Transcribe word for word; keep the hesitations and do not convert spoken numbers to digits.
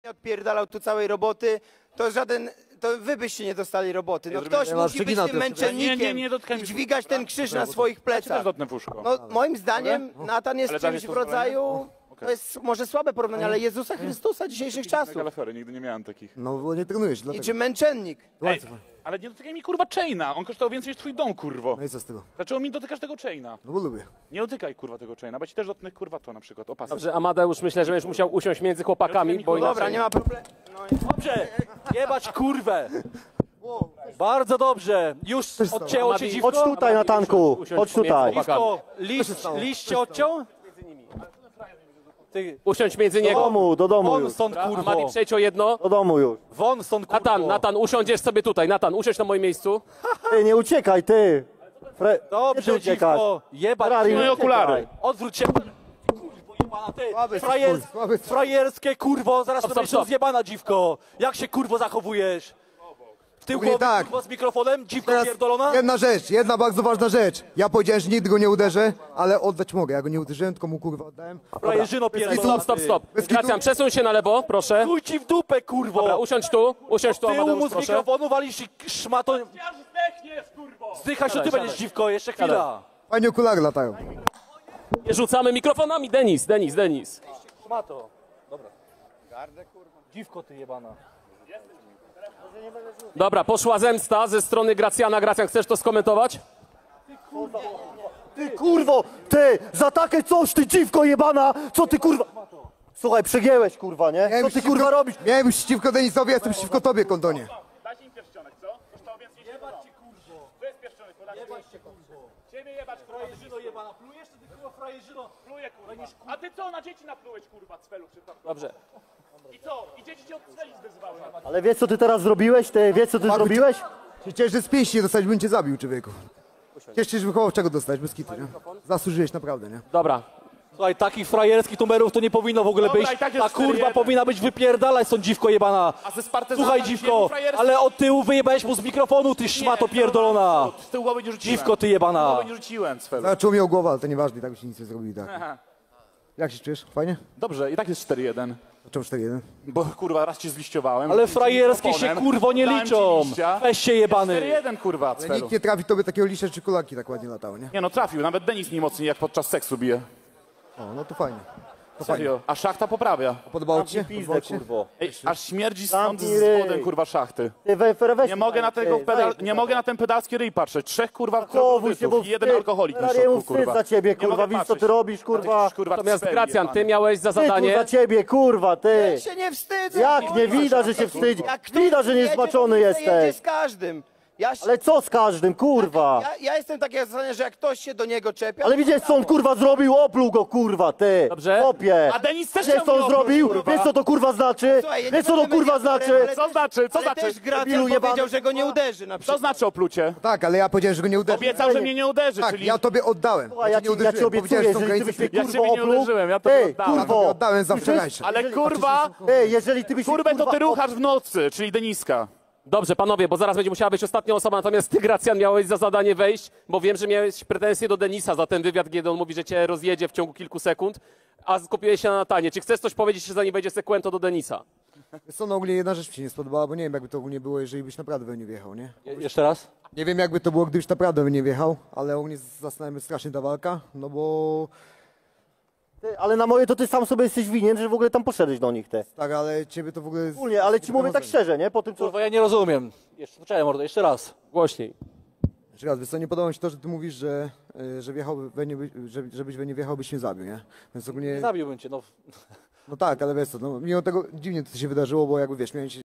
odpierdalał tu całej roboty, to żaden, to wy byście nie dostali roboty. No ktoś musi być tym męczennikiem nie, nie, nie i dźwigać ten krzyż na swoich plecach. No moim zdaniem Natan jest czymś w rodzaju, to jest może słabe porównanie, ale Jezusa Chrystusa dzisiejszych czasów. Nigdy nie miałem takich. No bo nie trenujesz, dlatego. Niczym męczennik. Ej, ale nie dotykaj mi kurwa chaina, on kosztował więcej niż twój dom, kurwo. No i co z tego? Dlaczego mi dotykasz tego chaina? No bo lubię. Nie dotykaj kurwa tego chaina, bo ci też dotknę kurwa to na przykład, opasy. Dobrze, Amadeusz, myślę, że będziesz musiał usiąść między chłopakami, bo inaczej... Dobra, nie ma problemu. Dobrze, jebać kurwę. Bardzo dobrze. Już odcięło cię dziwko? Chodź tutaj na tanku, chodź tutaj. Dziwko, liść, liść cię odciął? Ty, Usiądź między Do niego. domu, do domu won już. stąd Amadi, kurwo. przejdź o jedno. Do domu już. Won stąd kurwo. Natan, Natan, usiądziesz sobie tutaj. Natan, usiądź na moim miejscu. Ty, nie uciekaj, ty. Fre... Dobrze, Ty uciekasz. dziwko, jebać. Ferrari, Moje nie okulary. uciekaj. Odwróć się. Kurwo jebana, ty. Frajer, słaby. frajerskie kurwo, zaraz Stop, to stop, będziesz stop. rozjebana dziwko. Jak się kurwo zachowujesz? W tył Ogólnie głowy tak. kurwo z mikrofonem? Dziwko Teraz pierdolona? jedna rzecz, jedna bardzo ważna rzecz. Ja powiedziałem, że nigdy go nie uderzę, ale oddać mogę. Ja go nie uderzyłem, tylko mu kurwa oddałem. Frajerzyno pierdolona. Stop, stop, stop. Bez kitu. Gracjan, przesuń się na lewo, proszę. Chuj ci w dupę kurwo. Dobra, usiądź tu, usiądź tu, Tyłu mu Amadeusz, z proszę. mikrofonu walisz i szmato... Zdychać, to ty Siadaj, będziesz dziwko, jeszcze chwila. Fajnie okulary latają. Nie rzucamy mikrofonami. Denis, Denis, Denis. Szmato. Dobra. Dziwko ty jebana. Dobra, poszła zemsta ze strony Gracjana. Gracjan, chcesz to skomentować? Ty kurwo, ty, za takie coś, ty dziwko jebana, co ty kurwa... Słuchaj, przegięłeś kurwa, nie? Co ty kurwa robisz? Miałem być przeciwko Denisowi, jestem przeciwko tobie, kondonie. Dajcie im pierścionek, co? Kosztowało więcej niż jebać cię kurwo. To jest pierścionek, podajcie. Jebać cię kurwo. Ciebie jebać Frajerzyno jebana, plujesz ty kurwa frajerzyno? Pluję kurwa. A ty co, na dzieci naplułeś kurwa, cwelu przypadku? Dobrze. I co? I dzieci cię od cweli zwyzywały. Ale wiesz co ty teraz zrobiłeś? Ty wiesz co ty zrobiłeś? Cię że z pięści nie dostać, bym cię zabił, człowieku. Ciesz się, że wychował czego dostać, bez kitu, nie? Zasłużyłeś naprawdę, nie? Dobra. Słuchaj, takich frajerskich numerów to nie powinno w ogóle Dobra, być. i tak jest Ta kurwa cztery jeden. powinna być wypierdalać stąd dziwko jebana. A ze Spartezana Słuchaj dzisiaj dziwko, był frajerski. ale od tyłu wyjebałeś mu z mikrofonu, ty szmato pierdolona. Z tyłu głowy nie rzuciłem. Dziwko ty jebana. Głowy nie rzuciłem, cwelu. Zaczął mi o głowę, ale to nieważne, i tak byście nic nie zrobili, tak. Aha. Jak się czujesz? Fajnie? Dobrze, i tak jest cztery jeden. Czemu cztery jeden? Bo kurwa, raz cię zliściowałem. Ale z frajerskie się mikrofonem, kurwo nie dałem ci liczą. liścia. Weź się cztery jebany. jeden kurwa, Ale cwelu. nikt nie trafi tobie takiego liścia, czy kulaki tak ładnie latały, nie? Nie no, trafił. Nawet Denis nie mocniej jak podczas seksu bije. O, no to fajnie. To fajnie. Serio. A szachta poprawia. Podobało ci się? Pizdę Podobało ci się? kurwo. Ej, aż śmierdzi stąd Zamknij z ryj. spodem kurwa szachty. Ty we, we, weź Nie mogę na tego ty, pedal, daj, nie mogę na ten pedalski ryj patrzeć. Trzech kurwa Zachowuj się, bo krokodylów i jeden wstyd. alkoholik na Ferrariemu środku, wstyd kurwa. za ciebie, Nie kurwa, mogę wiesz co ty patrzeć. robisz, kurwa. Na tych, kurwa, Natomiast cweli Gracjan, ty jebany. miałeś za Ty kurwa zadanie... za ciebie, kurwa, ty. Ja się nie wstydzę. Jak kurwa. nie widać, że się wstydzi? Jak ktoś Widać, że jedzie, niezbaczony to jedzie jesteś. z każdym. Ja, się, Ale co z każdym, kurwa? ja, ja jestem takiego zdania, że jak ktoś się do niego czepia... Ale widzisz co on kurwa zrobił? Opluł go kurwa, ty. Dobrze. Chłopie. A Denis też Wiesz chciał co mnie on opluć, zrobił? kurwa. Wiesz co to kurwa znaczy? Słuchaj, ja nie Wiesz co to będę kurwa mediatorem, znaczy? ale Co też- znaczy? Co ale znaczy? też Gracjan Debilu powiedział, jebany. że go nie uderzy na Co przykład. znaczy oplucie? Tak, ale ja powiedziałem, że go nie uderzę. Obiecał, że mnie nie uderzy, Tak, czyli... ja tobie oddałem. Słuchaj, ja cię ci, ja ci obiecuję, Powiedziałem, że są jeżeli ty byś granice mnie Ja kurwa ciebie nie opluł, uderzyłem, ja tobie ty, oddałem. Ja tobie kurwo, oddałem za Słyszysz? wczorajsze. Ale Jeżeli- kurwa, Ty, jeżeli ty byś mnie, kurwę to kurwa, ty ruchasz w nocy, czyli Deniska. Dobrze, panowie, bo zaraz będzie musiała być ostatnia osoba, natomiast ty, Gracjan, miałeś za zadanie wejść, bo wiem, że miałeś pretensje do Denisa za ten wywiad, kiedy on mówi, że cię rozjedzie w ciągu kilku sekund, a skupiłeś się na Natanie. Czy chcesz coś powiedzieć, zanim wejdzie sekwento do Denisa? Wiesz co, no ogólnie jedna rzecz mi się nie spodobała, bo nie wiem jakby to ogólnie było, jeżeli byś naprawdę we mnie wjechał, nie? Je- Jeszcze raz? Nie wiem jakby to było, gdybyś naprawdę we mnie wjechał, ale ogólnie zastanawiam się strasznie ta walka, no bo... Ty, ale na moje to ty sam sobie jesteś winien, że w ogóle tam poszedłeś do nich, te. Tak, ale ciebie to w ogóle... Ogólnie, ale ci mówię tak szczerze, nie? Po tym co... Kurwa, ja nie rozumiem. Jeszcze, poczekaj mordo, jeszcze raz. Głośniej. Jeszcze raz, wiesz co, nie podoba mi się to, że ty mówisz, że, y, że wjechał we mnie, by- że, żebyś we nie wjechał, byś mnie zabił, nie? Więc ogólnie... Zabiłbym cię, no. No tak, ale wiesz co, no, mimo tego dziwnie to się wydarzyło, bo jakby wiesz, miałem się